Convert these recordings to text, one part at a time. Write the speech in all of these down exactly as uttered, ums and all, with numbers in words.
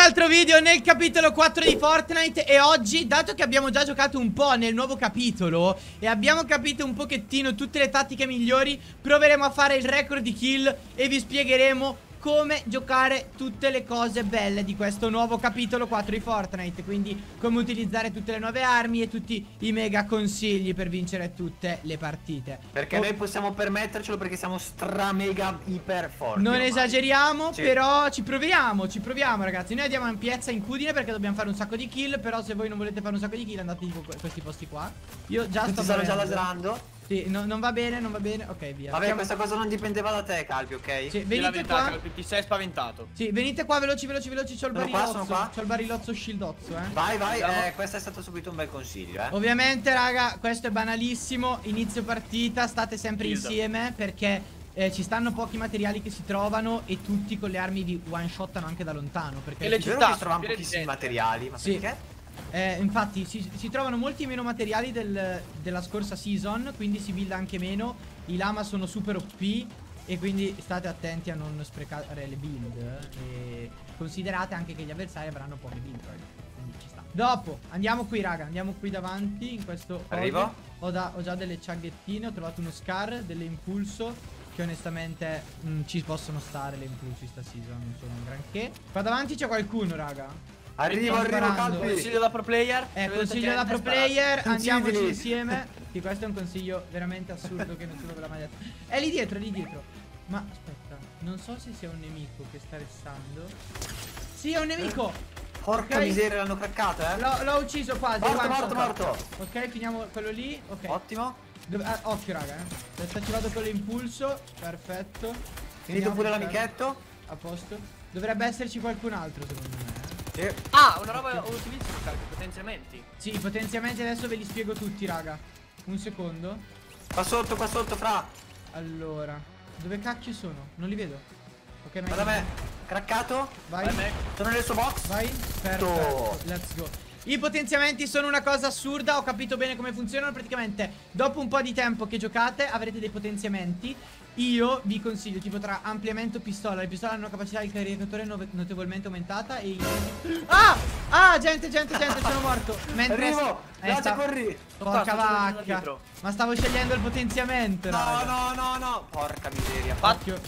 altro video nel capitolo quattro di Fortnite. E oggi, dato che abbiamo già giocato un po' nel nuovo capitolo e abbiamo capito un pochettino tutte le tattiche migliori, proveremo a fare il record di kill e vi spiegheremo come giocare tutte le cose belle di questo nuovo capitolo quattro di Fortnite. Quindi come utilizzare tutte le nuove armi e tutti i mega consigli per vincere tutte le partite. Perché oh. noi possiamo permettercelo perché siamo stra mega iper forti. Non ormai. esageriamo, sì. però ci proviamo, ci proviamo ragazzi. Noi andiamo in piazza Incudine perché dobbiamo fare un sacco di kill. Però se voi non volete fare un sacco di kill andate in questi posti qua. Io già Tutti sto stanno già morendo. laserando. Sì, no, non va bene, non va bene. Ok, via. Vabbè, Siamo... questa cosa non dipendeva da te, Calpi, ok? Sì, venite qua. Calpi, ti sei spaventato. Sì, venite qua, veloci, veloci, veloci. C'ho il Sono qua, barilozzo. sono qua. C'ho il barilozzo shieldozzo, eh. Vai, vai, eh, questo è stato subito un bel consiglio, eh. Ovviamente, raga, questo è banalissimo. Inizio partita, state sempre Shield. insieme perché eh, ci stanno pochi materiali che si trovano e tutti con le armi vi one shottano anche da lontano. Perché E le È vero città che trovano piene di pochissimi gente. materiali, ma Sì. perché? Eh, infatti si, si trovano molti meno materiali del, della scorsa season, quindi si builda anche meno. I lama sono super O P e quindi state attenti a non sprecare le build. E considerate anche che gli avversari avranno poche build, quindi ci sta. Dopo andiamo qui, raga, andiamo qui davanti in questo Arrivo. Ho, da, ho già delle ciaghettine, ho trovato uno scar, delle impulso che onestamente mh, ci possono stare le impulsi sta season, non sono un granché. Qua davanti c'è qualcuno, raga. Arrivo, Sto arrivo, sparando. Calpi. Consiglio da pro player. Eh, Se vedete consiglio da gente, pro sparate. player, andiamoci Consigli. insieme. Sì, questo è un consiglio veramente assurdo che nessuno ve l'ha mai detto. È lì dietro, è lì dietro. Ma aspetta, non so se sia un nemico che sta restando. Sì, è un nemico. Porca Ok. miseria, l'hanno craccato, eh. L'ho ucciso quasi. Morto, one morto, shot. morto. Ok, finiamo quello lì. Ok. Ottimo. Dove- ah, occhio, raga. Eh. Adesso ci vado con l'impulso. Perfetto. Finito Finiamo pure il l'amichetto. A posto. Dovrebbe esserci qualcun altro, secondo me. eh. Sì. Ah, una roba utilissima, Calpi, potenziamenti. Sì, i potenziamenti adesso ve li spiego tutti, raga. Un secondo. Qua sotto, qua sotto, fra. Allora, dove cacchio sono? Non li vedo. Ok, Va da me. Craccato. Vai, Vai, Mac. Sono nel suo box. vai. Perfetto. Let's go. I potenziamenti sono una cosa assurda. Ho capito bene come funzionano. Praticamente, dopo un po' di tempo che giocate, avrete dei potenziamenti. Io vi consiglio, tipo tra ampliamento pistola. Le pistole hanno una capacità di caricatore nove- notevolmente aumentata. E Ah! Ah, gente, gente, gente, sono morto. Mentre Arrivo. eh, Grazie, sta- corri. Porca Sto qua, sto giocando vacca. dietro. Ma stavo scegliendo il potenziamento, No, raga. no, no, no. Porca miseria. Occhio.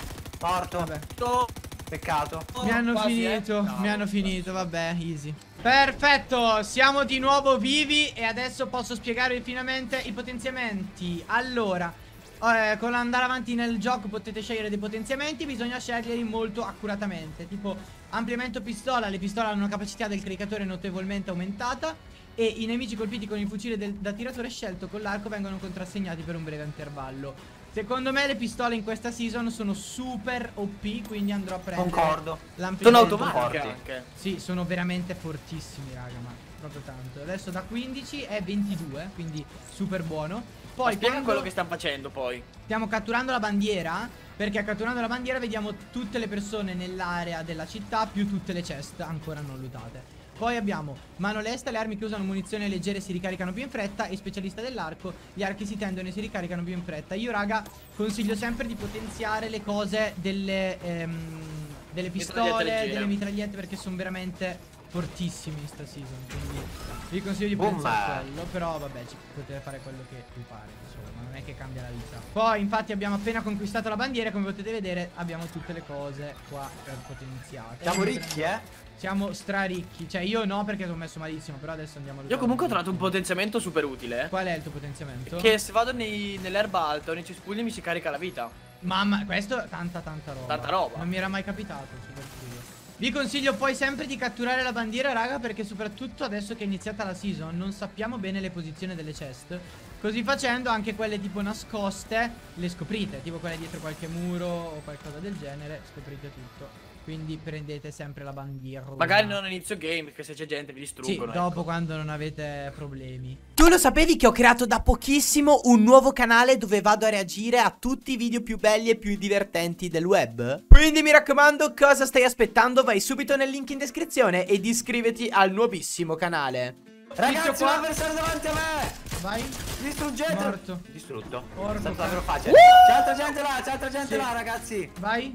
Morto. Vabbè. To- Peccato. Mi hanno quasi, finito, eh. No, mi hanno finito, vabbè, easy. Perfetto, siamo di nuovo vivi e adesso posso spiegarvi finalmente i potenziamenti. Allora, eh, con l'andare avanti nel gioco potete scegliere dei potenziamenti, bisogna sceglierli molto accuratamente. Tipo, ampliamento pistola, le pistole hanno una capacità del caricatore notevolmente aumentata e i nemici colpiti con il fucile del, da tiratore scelto con l'arco vengono contrassegnati per un breve intervallo. Secondo me le pistole in questa season sono super O P, quindi andrò a prendere Concordo. Sono l'ampliamento. automatiche forti. anche. Sì, sono veramente fortissimi, raga, ma proprio tanto. Adesso da quindici è ventidue, quindi super buono. Poi Spiega quando quello che stanno facendo poi. stiamo catturando la bandiera, perché catturando la bandiera vediamo tutte le persone nell'area della città più tutte le chest ancora non lootate. Poi abbiamo mano lesta, le armi che usano munizioni leggere si ricaricano più in fretta. E specialista dell'arco, gli archi si tendono e si ricaricano più in fretta. Io, raga, consiglio sempre di potenziare le cose delle, ehm, delle pistole, Mitragliette leggere. delle mitragliette, perché sono veramente fortissimi in sta season. Quindi vi consiglio di Boom. potenziare quello. Però vabbè, ci potete fare quello che vi pare, insomma, non è che cambia la vita. Poi infatti abbiamo appena conquistato la bandiera. Come potete vedere abbiamo tutte le cose qua per potenziate. Siamo ricchi, eh. Siamo straricchi. Cioè io no, perché sono messo malissimo. Però adesso andiamo a Io comunque ho trovato un potenziamento super utile. eh. Qual è il tuo potenziamento? Che se vado nei- nell'erba alta o nei cespugli mi si carica la vita. Mamma, questo è tanta tanta roba. Tanta roba. Non mi era mai capitato, super figo. Vi consiglio poi sempre di catturare la bandiera, raga, perché soprattutto adesso che è iniziata la season non sappiamo bene le posizioni delle chest. Così facendo anche quelle tipo nascoste le scoprite. Tipo quelle dietro qualche muro o qualcosa del genere, scoprite tutto. Quindi prendete sempre la bandiera. Magari non all'inizio game, perché se c'è gente vi Sì, distruggono. dopo ecco. quando non avete problemi. Tu lo sapevi che ho creato da pochissimo un nuovo canale dove vado a reagire a tutti i video più belli e più divertenti del web? Quindi mi raccomando, cosa stai aspettando? Vai subito nel link in descrizione ed iscriviti al nuovissimo canale. Ragazzi, qua. un avversario davanti a me. Vai. Distruggete. Morto. Distrutto. Porco È stato cane. davvero facile. C'è altra gente là, c'è altra gente Sì. là, ragazzi. Vai.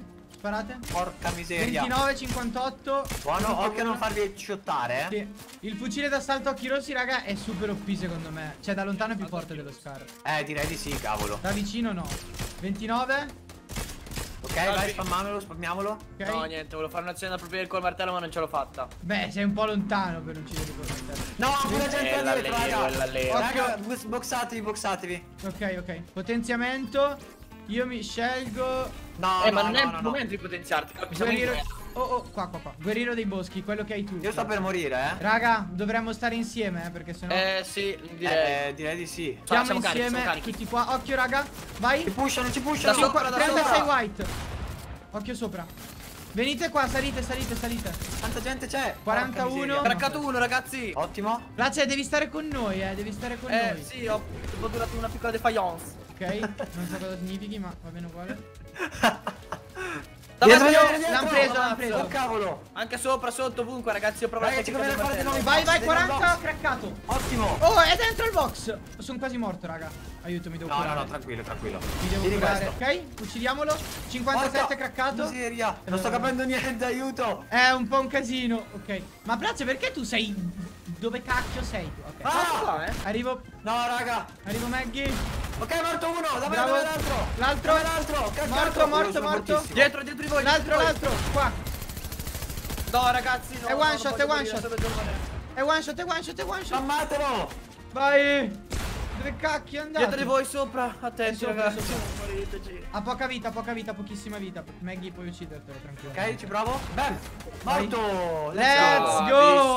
Sparate. Porca miseria. ventinove, cinquantotto. Buono, occhio a non farvi sciottare, eh. Sì. Il fucile d'assalto a occhi rossi, raga, è super O P secondo me. Cioè, da lontano è più forte dello Scar. Eh, direi di sì, cavolo. Da vicino no. ventinove. Ok, vai, spammamolo, spammiamolo. Ok. No, niente, volevo fare un'azione da proprio col martello, ma non ce l'ho fatta. Beh, sei un po' lontano per uccidere col martello. No, pure gente Eh, da dietro, l'allero, raga. l'allero. Raga, bus- boxatevi, boxatevi. Ok, ok. Potenziamento. Io mi scelgo. No, eh, no, ma non no, è no, il no. momento di potenziarti. Siamo in Guerriero. tre. Oh, oh, qua, qua, qua. Guerriero dei boschi, quello che hai tu. Io sto per morire, eh. Raga, dovremmo stare insieme, eh, perché sennò. Eh, sì, direi. Eh, direi di sì. Siamo siamo carichi, insieme, siamo carichi. tutti qua. Occhio, raga. Vai. Ci pushano, ci Da pushano. sopra, da trentasei sopra. white. Occhio sopra. Venite qua, salite, salite, salite. Quanta gente c'è? quarantuno. Porca miseria. Craccato uno, ragazzi. Ottimo. Place, devi stare con noi, eh, devi stare con Eh, noi. sì, ho, ho durato una piccola defiance. Ok, non so cosa significhi, ma va bene uguale. Dietro, Davanti, dietro, oh, dietro. L'han preso, l'han Ammazzo. preso. Oh cavolo. Anche sopra, sotto, ovunque, ragazzi. Io provo Ragazzi, la tecnica come del fate martello. noi? Vai, vai, Dentro il quaranta, box. craccato. Ottimo. Oh, è dentro il box. Sono quasi morto, raga. Aiuto, mi devo No, no, curare. no, tranquillo, tranquillo. Mi devo Tieni curare, questo. ok? Uccidiamolo. cinquantasette Porca craccato. miseria. Non sto capendo niente, aiuto. È un po' un casino. Ok. Ma Place, perché tu sei. Dove cacchio sei tu? Ok. Ah! Qua, eh. Arrivo. No, raga. Arrivo Maggie. Ok, morto uno. Dove Bravo. dove è l'altro? L'altro. Dove è l'altro? Caccato. Morto, Io morto, sono morto. mortissimo. Dietro, dietro di voi. L'altro, dietro di voi. l'altro. Qua. No, ragazzi, no. È one no, shot, non è voglio one morire, shot. solo giovane. È one shot, è one shot, è one shot. Ammatelo. Vai. Dove cacchio è andato? Dietro di voi, sopra. Attenti, Sopra, ragazzi. sopra. Moriteci. Ha poca vita, poca vita, pochissima vita. Maggie puoi uccidertelo, tranquillo. Ok, ci provo. Bam. Morto. Let's go.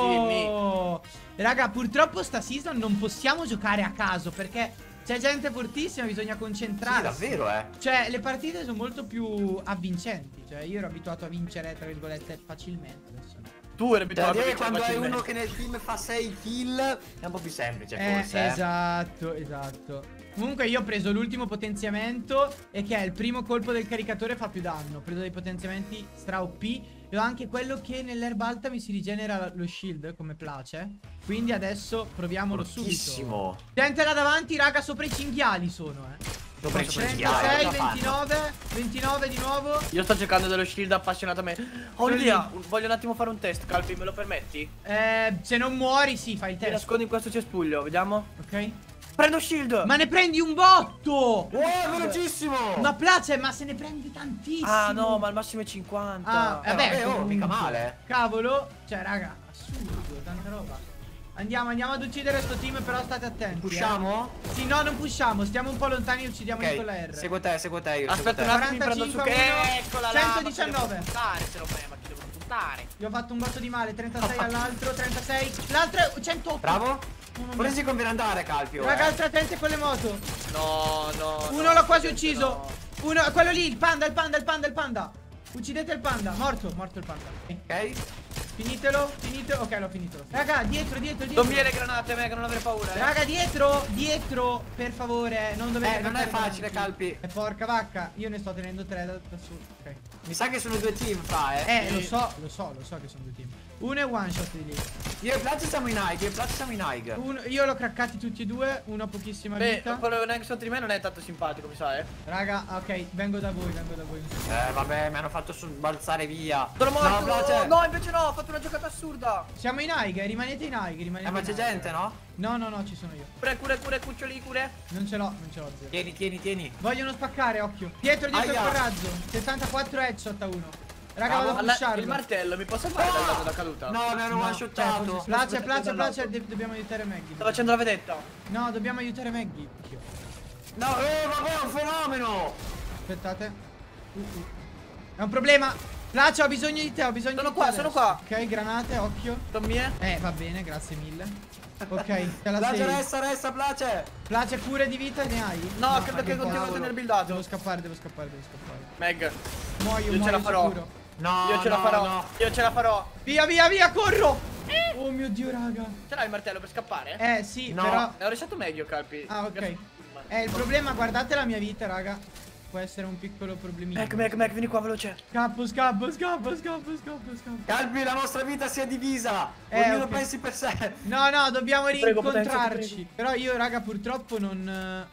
go! Raga, purtroppo sta season non possiamo giocare a caso perché c'è gente fortissima, bisogna Sì, concentrarsi. davvero, eh. Cioè, le partite sono molto più avvincenti. Cioè, io ero abituato a vincere, tra virgolette, facilmente. Adesso no. Tu eri Cioè, abituato a dire vincere quando hai facilmente. uno che nel team fa sei kill è un po' più semplice, Eh, forse. eh. esatto, esatto. Comunque io ho preso l'ultimo potenziamento e che è il primo colpo del caricatore fa più danno. Ho preso dei potenziamenti stra O P e ho anche quello che nell'erba alta mi si rigenera lo shield come place. Quindi adesso proviamolo subito. Fortissimo. Gente là davanti, raga, sopra i cinghiali sono, eh. Sopra i cinghiali, trentasei, cosa fanno? ventinove, ventinove di nuovo. Io sto cercando dello shield appassionatamente. Ho un'idea. Voglio un attimo fare un test, Calpi, me lo permetti? Eh, se non muori, sì, fai il Ti test. nascondi in questo cespuglio, vediamo. Ok. Prendo shield. Ma ne prendi un botto! Oh, velocissimo. Ma place, ma se ne prende tantissimo. Ah, no, ma al massimo è cinquanta. Ah, Eh, vabbè, vabbè, oh, comunque. mica male. Cavolo, cioè, raga, assurdo, tanta roba. Andiamo, andiamo ad uccidere sto team, però state attenti. Pushiamo? Eh. Sì, no, non pushiamo, stiamo un po' lontani e uccidiamoli con la Ok, R. seguo te, seguo te io. Aspetta un seguo te. attimo, mi prendo su quarantacinque a uno, Eccola là. centodiciannove. Ma chi devo puntare se lo prendo, ma chi devo puntare? Gli ho fatto un botto di male, trentasei all'altro, trentasei. L'altro è centotto. Bravo. No, no, Forse si conviene andare, Calpio. Raga, eh. altra attenti con le moto. No, no. Uno no, l'ho quasi gente, ucciso. no. Uno, quello lì, il panda, il panda, il panda, il panda. Uccidete il panda, morto, morto il panda. Ok. Finitelo, finitelo. Ok, l'ho finito. Raga, dietro, dietro, dietro. Non mi le granate, Meg, non avere paura, eh. Raga, dietro, dietro, per favore, non dovete Eh, non è giocare facile, davanti. Calpi. E porca vacca, io ne sto tenendo tre da, da solo. Ok. Mi sa che sono due team fra, eh. Eh, lo so, lo so, lo so che sono due team. Uno è one shot di lì. Io e Plazzi siamo in high, io e Plazzi siamo in high. Uno, io l'ho craccati tutti e due, uno ha pochissima Beh, vita. quello che è sotto di me non è tanto simpatico, mi sa, eh. Raga, ok, vengo da voi, vengo da voi. Eh, vabbè, mi hanno fatto balzare via. Sono morto. No, Plazzi. No, invece no, ho fatto una giocata assurda. Siamo in high, eh, rimanete in high, rimanete Eh, ma in c'è high. gente, no? No, no, no, ci sono io. Cure, cure, cure, cuccioli, cure. Non ce l'ho, non ce l'ho, zero. Tieni, tieni, tieni. Vogliono spaccare, occhio. Dietro, dietro il Aia. coraggio. sessantaquattro headshot a uno. Raga, Bravo. vado a Alla- pusharlo. il martello mi posso fare dal lato da caduta? No, mi hanno No, one shottato. cioè, Place, place, place, de- dobbiamo aiutare Maggie. Sto facendo la vedetta. No, dobbiamo aiutare Maggie. Occhio. No, eh, vabbè, è un fenomeno. Aspettate. Uh, uh. È un problema. Place, ho bisogno di te, ho bisogno Sono di qua, te sono adesso. qua. Ok, granate, occhio. Sono mie? Eh, va bene, grazie mille. Ok, te la Place, sei. resta, resta, Place. Place, cure di vita ne hai? No, credo ma che continuo a cavolo. tenere buildato. Devo scappare, devo scappare, devo scappare. Meg, Muoio, io muoio ce la farò. sicuro. No, Io ce la no, farò. no. Io ce la farò. Via, via, via, corro! Oh mio Dio, raga. Ce l'hai il martello per scappare? Eh, sì, No. però... Ne ho resato meglio, Calpi. Ah, ok. Grazie. Eh, il problema, guardate la mia vita, raga. Può essere un piccolo problemino. Meg, Meg, Meg, vieni qua veloce. Scappo, scappo, scappo, scappo, scappo, scappo. Calpi, la nostra vita si è divisa. Eh, Ognuno ok. pensi per sé. No, no, dobbiamo Ti prego, Potenza, ti rincontrarci. Però io, raga, purtroppo non...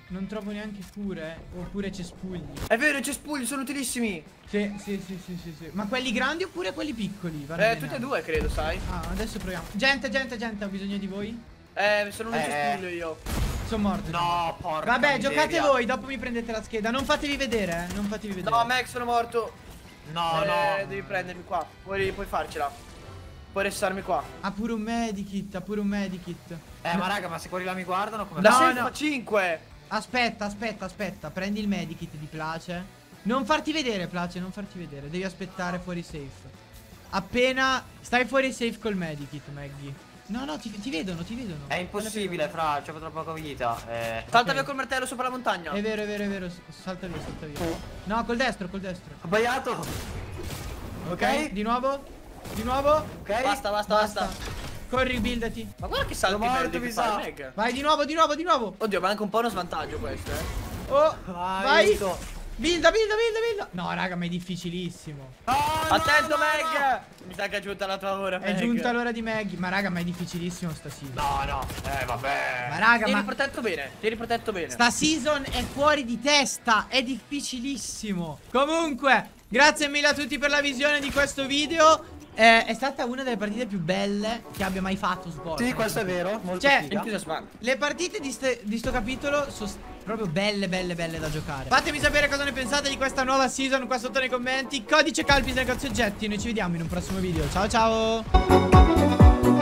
Non trovo neanche cure. Oppure cespugli. È vero, i cespugli sono utilissimi. Sì, sì, sì, sì, sì, sì. Ma quelli grandi oppure quelli piccoli? Vanno Eh, bene tutti e anche. due credo, sai. Ah, adesso proviamo. Gente, gente, gente, ho bisogno di voi. Eh, sono un Eh. cespuglio io. Sono morto. No, porca Vabbè, miseria. giocate voi, dopo mi prendete la scheda. Non fatevi vedere, eh. Non fatevi vedere. No, Max, sono morto. No, eh, no. Devi prendermi qua. Puoi, puoi farcela. Puoi restarmi qua. Ha pure un medikit, ha pure un medikit. Eh, ma raga, ma se quelli là mi guardano come Da No, sei no. fa cinque. Aspetta, aspetta, aspetta. Prendi il medikit di Place. Non farti vedere, Place, non farti vedere. Devi aspettare fuori safe. Appena stai fuori safe col medikit, Maggie. No, no, ti, ti vedono, ti vedono. È impossibile, fra, c'ho troppa poca vita. Eh. Salta Ok. via col martello sopra la montagna. È vero, è vero, è vero. S- Salta via, salta via. No, col destro, col destro. Ho sbagliato. Ok, di nuovo. Di nuovo. Ok. Basta, basta, basta. Corri, buildati. Ma guarda che salti Sono morto, belli mi che fa sa. Meg. Vai di nuovo, di nuovo, di nuovo. Oddio, ma è anche un po' uno svantaggio questo, eh. Oh, Vai, vai. aiuto. Builda, builda, builda, builda. No, raga, ma è difficilissimo. Oh, no, Attento, no, Meg! Mi sa che è giunta la tua ora, È Meg. giunta l'ora di Maggie. Ma raga, ma è difficilissimo sta season. No, no. Eh, vabbè. Ma raga, Tieni ma protetto bene, tieni protetto bene. sta season è fuori di testa. È difficilissimo. Comunque, grazie mille a tutti per la visione di questo video. Eh, è stata una delle partite più belle che abbia mai fatto Sport. Sì, questo è vero. Molto Cioè, figa. Entusiasmante. Le partite di, ste- di sto capitolo sono proprio belle, belle, belle da giocare. Fatemi sapere cosa ne pensate di questa nuova season qua sotto nei commenti. Codice Calpis negozio oggetti. Noi ci vediamo in un prossimo video. Ciao, ciao.